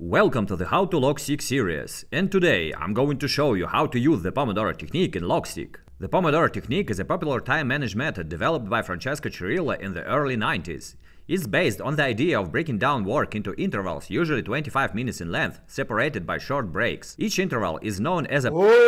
Welcome to the How to Logseq series, and today I'm going to show you how to use the Pomodoro-technique in Logseq. The Pomodoro-technique is a popular time management method developed by Francesco Cirillo in the early 90s. It's based on the idea of breaking down work into intervals, usually 25 minutes in length, separated by short breaks. Each interval is known as a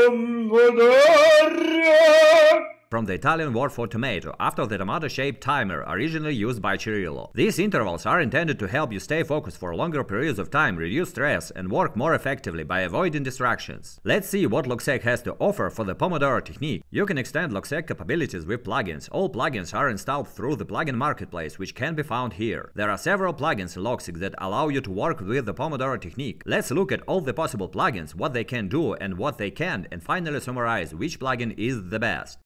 Pomodoro, from the Italian word for tomato, after the tomato-shaped timer originally used by Cirillo. These intervals are intended to help you stay focused for longer periods of time, reduce stress, and work more effectively by avoiding distractions. Let's see what Logseq has to offer for the Pomodoro technique. You can extend Logseq capabilities with plugins. All plugins are installed through the plugin marketplace, which can be found here. There are several plugins in Logseq that allow you to work with the Pomodoro technique. Let's look at all the possible plugins, what they can do and what they can't, and finally summarize which plugin is the best.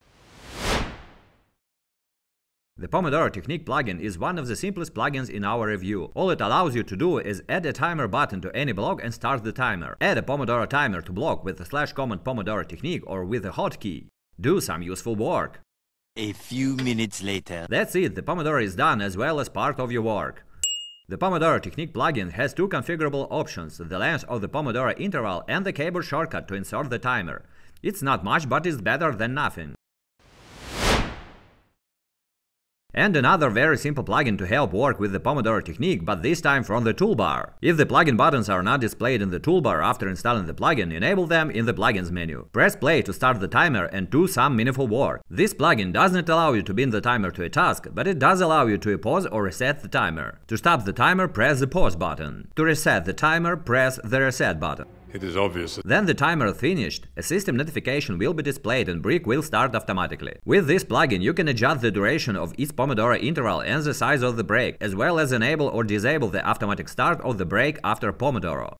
The Pomodoro-technique plugin is one of the simplest plugins in our review. All it allows you to do is add a timer button to any block and start the timer. Add a Pomodoro timer to block with the /command Pomodoro-technique or with a hotkey. Do some useful work. A few minutes later. That's it, the Pomodoro is done as well as part of your work. The Pomodoro-technique plugin has two configurable options, the length of the Pomodoro interval and the keyboard shortcut to insert the timer. It's not much, but it's better than nothing. And another very simple plugin to help work with the Pomodoro technique, but this time from the toolbar. If the plugin buttons are not displayed in the toolbar after installing the plugin, enable them in the plugins menu. Press play to start the timer and do some meaningful work. This plugin doesn't allow you to bind the timer to a task, but it does allow you to pause or reset the timer. To stop the timer, press the pause button. To reset the timer, press the reset button. It is obvious. Then the timer finished, a system notification will be displayed and break will start automatically. With this plugin you can adjust the duration of each Pomodoro interval and the size of the break, as well as enable or disable the automatic start of the break after Pomodoro.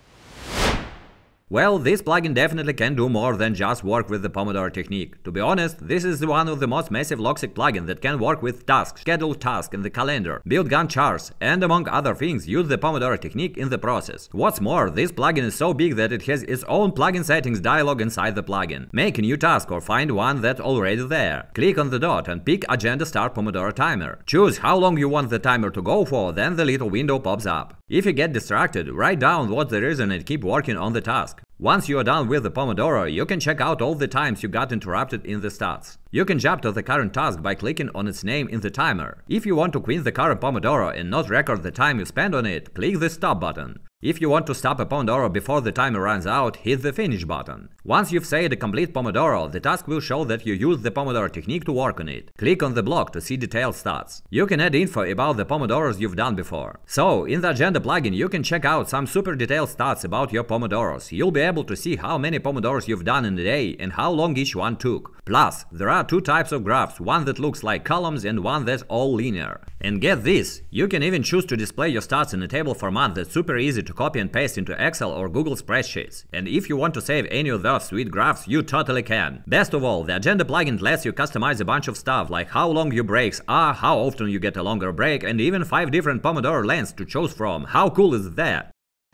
Well, this plugin definitely can do more than just work with the Pomodoro technique. To be honest, this is one of the most massive Logseq plugins that can work with tasks, schedule tasks in the calendar, build Gantt charts, and among other things use the Pomodoro technique in the process. What's more, this plugin is so big that it has its own plugin settings dialog inside the plugin. Make a new task or find one that's already there. Click on the dot and pick Agenda Start Pomodoro Timer. Choose how long you want the timer to go for, then the little window pops up. If you get distracted, write down what the reason and keep working on the task. Once you are done with the Pomodoro, you can check out all the times you got interrupted in the stats. You can jump to the current task by clicking on its name in the timer. If you want to quit the current Pomodoro and not record the time you spend on it, click the stop button. If you want to stop a Pomodoro before the timer runs out, hit the finish button. Once you've saved a complete Pomodoro, the task will show that you used the Pomodoro technique to work on it. Click on the block to see detailed stats. You can add info about the Pomodoros you've done before. So, in the Agenda plugin you can check out some super detailed stats about your Pomodoros. You'll be able to see how many Pomodoros you've done in a day and how long each one took. Plus, there are two types of graphs, one that looks like columns and one that's all linear. And get this, you can even choose to display your stats in a table format that's super easy to copy and paste into Excel or Google spreadsheets. And if you want to save any of those sweet graphs, you totally can. Best of all, the Agenda plugin lets you customize a bunch of stuff, like how long your breaks are, how often you get a longer break, and even 5 different Pomodoro lengths to choose from. How cool is that?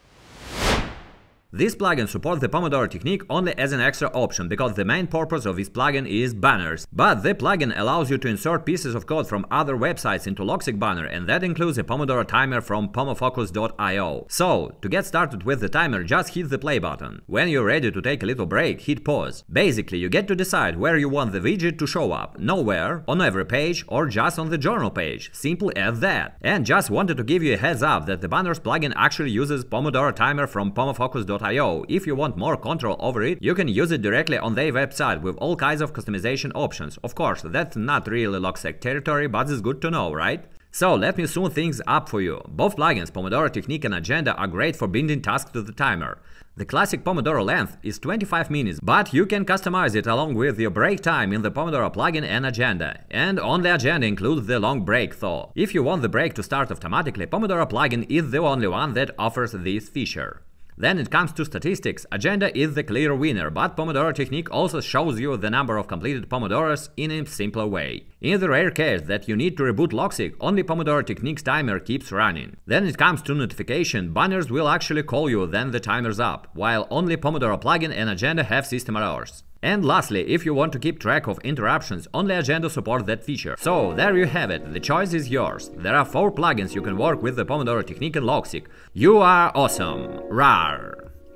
This plugin supports the Pomodoro technique only as an extra option, because the main purpose of this plugin is banners. But the plugin allows you to insert pieces of code from other websites into Logseq banner, and that includes a Pomodoro timer from pomofocus.io. So, to get started with the timer, just hit the play button. When you're ready to take a little break, hit pause. Basically, you get to decide where you want the widget to show up. Nowhere, on every page, or just on the journal page. Simple as that. And just wanted to give you a heads up that the banners plugin actually uses Pomodoro timer from pomofocus.io. If you want more control over it, you can use it directly on their website with all kinds of customization options. Of course, that's not really Logseq territory, but it's good to know, right? So let me sum things up for you. Both plugins, Pomodoro Technique and Agenda, are great for binding tasks to the timer. The classic Pomodoro length is 25 minutes, but you can customize it along with your break time in the Pomodoro plugin and Agenda. And on the Agenda includes the long break though. If you want the break to start automatically, Pomodoro plugin is the only one that offers this feature. Then it comes to statistics, Agenda is the clear winner, but Pomodoro technique also shows you the number of completed Pomodoros in a simpler way. In the rare case that you need to reboot Logseq, only Pomodoro technique's timer keeps running. Then it comes to notification, banners will actually call you then the timer's up, while only Pomodoro plugin and Agenda have system errors. And lastly, if you want to keep track of interruptions, only Agenda supports that feature. So there you have it, the choice is yours. There are 4 plugins you can work with the Pomodoro technique and Logseq. You are awesome! RRARR!